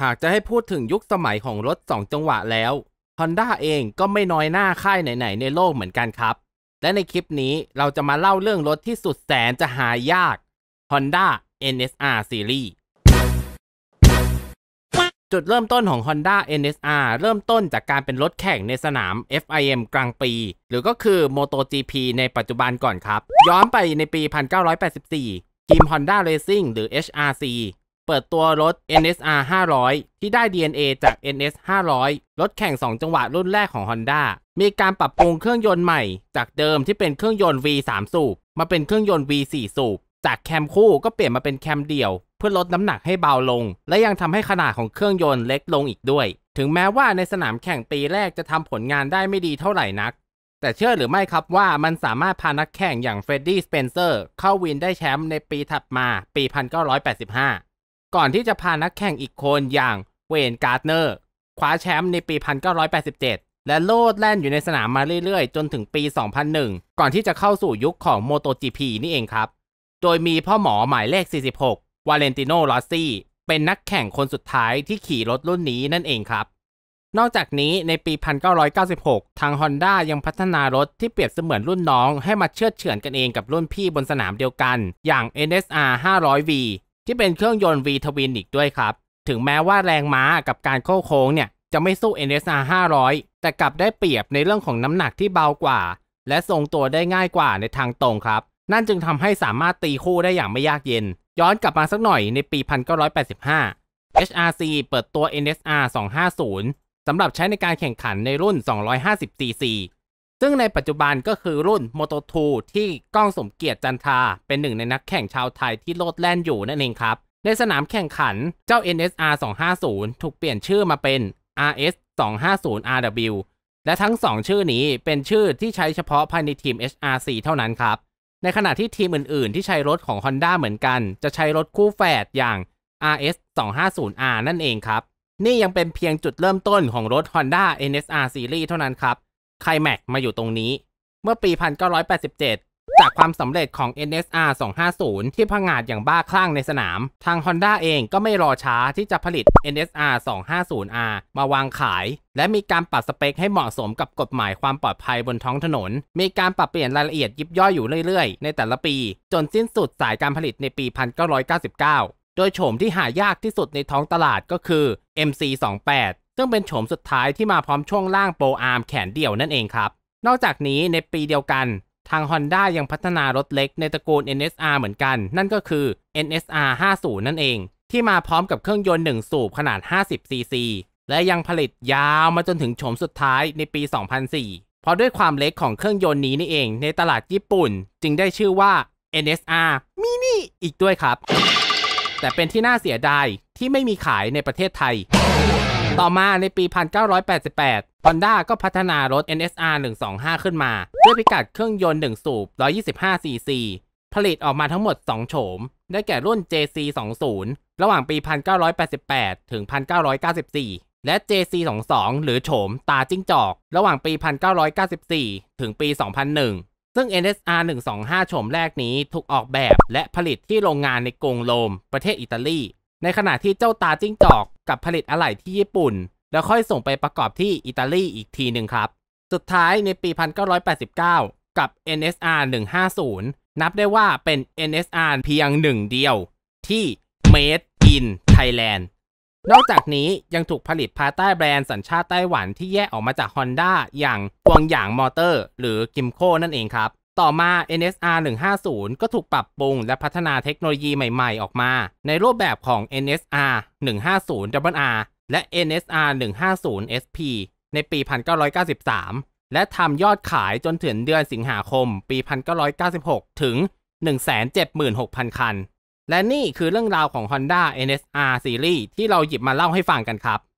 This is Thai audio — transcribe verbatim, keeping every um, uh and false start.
หากจะให้พูดถึงยุคสมัยของรถสองจังหวะแล้ว Honda เองก็ไม่น้อยหน้าค่ายไหนๆในโลกเหมือนกันครับและในคลิปนี้เราจะมาเล่าเรื่องรถที่สุดแสนจะหายาก Honda เอ็น เอส อาร์ Series จุดเริ่มต้นของ Honda เอ็น เอส อาร์ เริ่มต้นจากการเป็นรถแข่งในสนาม เอฟ ไอ เอ็ม กลางปีหรือก็คือ MotoGP ในปัจจุบันก่อนครับย้อนไปในปี หนึ่งพันเก้าร้อยแปดสิบสี่ ทีม Honda Racing หรือ เอช อาร์ ซี เปิดตัวรถ เอ็น เอส อาร์ ห้าร้อย ที่ได้ ดี เอ็น เอ จาก เอ็น เอส ห้าร้อย รถแข่งสองจังหวะรุ่นแรกของ Honda มีการปรับปรุงเครื่องยนต์ใหม่จากเดิมที่เป็นเครื่องยนต์ วี สาม สูบมาเป็นเครื่องยนต์ วี สี่ สูบจากแคมคู่ก็เปลี่ยนมาเป็นแคมเดี่ยวเพื่อลดน้ำหนักให้เบาลงและยังทำให้ขนาดของเครื่องยนต์เล็กลงอีกด้วยถึงแม้ว่าในสนามแข่งปีแรกจะทำผลงานได้ไม่ดีเท่าไหร่นักแต่เชื่อหรือไม่ครับว่ามันสามารถพานักแข่งอย่างเฟรดดี้ สเปนเซอร์เข้าวินได้แชมป์ในปีถัดมาปี หนึ่งพันเก้าร้อยแปดสิบห้า ก่อนที่จะพานักแข่งอีกคนอย่างเวนการ์ดเนอร์คว้าแชมป์ในปี หนึ่งพันเก้าร้อยแปดสิบเจ็ด และโลดแล่นอยู่ในสนามมาเรื่อยๆจนถึงปี สองพันหนึ่ง ก่อนที่จะเข้าสู่ยุคของ MotoGP นี่เองครับโดยมีพ่อหมอหมายเลข สี่สิบหก วาเลนติโน รอสซี่เป็นนักแข่งคนสุดท้ายที่ขี่รถรุ่นนี้นั่นเองครับนอกจากนี้ในปี หนึ่งพันเก้าร้อยเก้าสิบหก ทาง Honda ยังพัฒนารถที่เปรียบเสมือนรุ่นน้องให้มาเชือดเฉือนกันเองกับรุ่นพี่บนสนามเดียวกันอย่าง เอ็น เอส อาร์ ห้าร้อย วี ที่เป็นเครื่องยนต์ V Twin อีกด้วยครับถึงแม้ว่าแรงม้ากับการโค้งโค้งเนี่ยจะไม่สู้ เอ็น เอส อาร์ ห้าร้อย แต่กลับได้เปรียบในเรื่องของน้ำหนักที่เบากว่าและทรงตัวได้ง่ายกว่าในทางตรงครับนั่นจึงทำให้สามารถตีคู่ได้อย่างไม่ยากเย็นย้อนกลับมาสักหน่อยในปี หนึ่งพันเก้าร้อยแปดสิบห้า เอช อาร์ ซี เปิดตัว เอ็น เอส อาร์ สองห้าศูนย์ สำหรับใช้ในการแข่งขันในรุ่น สองร้อยห้าสิบ ซี ซี ซึ่งในปัจจุบันก็คือรุ่น โมโต ทู ที่ก้องสมเกียรติจันทราเป็นหนึ่งในนักแข่งชาวไทยที่โลดแล่นอยู่นั่นเองครับในสนามแข่งขันเจ้า เอ็น เอส อาร์ สองห้าศูนย์ ถูกเปลี่ยนชื่อมาเป็น อาร์ เอส สองห้าศูนย์ อาร์ ดับเบิลยู และทั้งสองชื่อนี้เป็นชื่อที่ใช้เฉพาะภายในทีม เอช อาร์ ซี เท่านั้นครับในขณะที่ทีมอื่นๆที่ใช้รถของ Honda เหมือนกันจะใช้รถคู่แฝดอย่าง อาร์ เอส สองห้าศูนย์ อาร์ นั่นเองครับนี่ยังเป็นเพียงจุดเริ่มต้นของรถ Honda เอ็น เอส อาร์ Series เท่านั้นครับไคลแม็กซ์มาอยู่ตรงนี้เมื่อปี หนึ่งพันเก้าร้อยแปดสิบเจ็ด จากความสำเร็จของ เอ็น เอส อาร์ สองห้าศูนย์ ที่ผงาดอย่างบ้าคลั่งในสนามทาง Honda เองก็ไม่รอช้าที่จะผลิต เอ็น เอส อาร์ สองห้าศูนย์ อาร์ มาวางขายและมีการปรับสเปคให้เหมาะสมกับกฎหมายความปลอดภัยบนท้องถนนมีการปรับเปลี่ยนรายละเอียดยิบย่อยอยู่เรื่อยๆในแต่ละปีจนสิ้นสุดสายการผลิตในปี หนึ่งพันเก้าร้อยเก้าสิบเก้า โดยโฉมที่หายากที่สุดในท้องตลาดก็คือ เอ็ม ซี ยี่สิบแปด ซึ่งเป็นโฉมสุดท้ายที่มาพร้อมช่วงล่างโปรอาร์มแขนเดี่ยวนั่นเองครับนอกจากนี้ในปีเดียวกันทาง Honda ยังพัฒนารถเล็กในตระกูล เอ็น เอส อาร์ เหมือนกันนั่นก็คือ เอ็น เอส อาร์ ห้าสิบ นั่นเองที่มาพร้อมกับเครื่องยนต์หนึ่งสูบขนาด ห้าสิบ ซี ซี และยังผลิตยาวมาจนถึงโฉมสุดท้ายในปี สองพันสี่ เพราะด้วยความเล็กของเครื่องยนต์นี้นี่เองในตลาดญี่ปุ่นจึงได้ชื่อว่า เอ็น เอส อาร์ Mini อีกด้วยครับแต่เป็นที่น่าเสียดายที่ไม่มีขายในประเทศไทยต่อมาในปี หนึ่งพันเก้าร้อยแปดสิบแปด Honda ก็พัฒนารถ เอ็น เอส อาร์ หนึ่งสองห้า ขึ้นมาด้วยพิกัดเครื่องยนต์หนึ่งสูบ หนึ่งร้อยยี่สิบห้า ซี ซี ผลิตออกมาทั้งหมดสองโฉมได้แก่รุ่น เจ ซี ยี่สิบ ระหว่างปี หนึ่งพันเก้าร้อยแปดสิบแปด ถึง หนึ่งพันเก้าร้อยเก้าสิบสี่ และ เจ ซี ยี่สิบสอง หรือโฉมตาจิ้งจอกระหว่างปี หนึ่งพันเก้าร้อยเก้าสิบสี่ ถึงปี สองพันหนึ่ง ซึ่ง เอ็น เอส อาร์ หนึ่งสองห้า โฉมแรกนี้ถูกออกแบบและผลิตที่โรงงานในกรุงโรมประเทศอิตาลีในขณะที่เจ้าตาจิ้งจอกกับผลิตอะไหล่ที่ญี่ปุ่นแล้วค่อยส่งไปประกอบที่อิตาลีอีกทีหนึ่งครับสุดท้ายในปี หนึ่งพันเก้าร้อยแปดสิบเก้า กับ เอ็น เอส อาร์ หนึ่งห้าศูนย์ นับได้ว่าเป็น เอ็น เอส อาร์ เพียงหนึ่งเดียวที่ Made in Thailand นอกจากนี้ยังถูกผลิตภายใต้แบรนด์สัญชาติไต้หวันที่แยกออกมาจาก Honda อย่างกวงหยางมอเตอร์หรือกิมโคนั่นเองครับต่อมา เอ็น เอส อาร์ หนึ่งห้าศูนย์ ก็ถูกปรับปรุงและพัฒนาเทคโนโลยีใหม่ๆออกมาในรูปแบบของ เอ็น เอส อาร์ หนึ่งห้าศูนย์ ดับเบิลยู อาร์ และ เอ็น เอส อาร์ หนึ่งห้าศูนย์ เอส พี ในปี หนึ่งพันเก้าร้อยเก้าสิบสาม และทำยอดขายจนถึงเดือนสิงหาคมปี หนึ่งพันเก้าร้อยเก้าสิบหก ถึง หนึ่งแสนเจ็ดหมื่นหกพัน คันและนี่คือเรื่องราวของ Honda เอ็น เอส อาร์ Series ที่เราหยิบมาเล่าให้ฟังกันครับ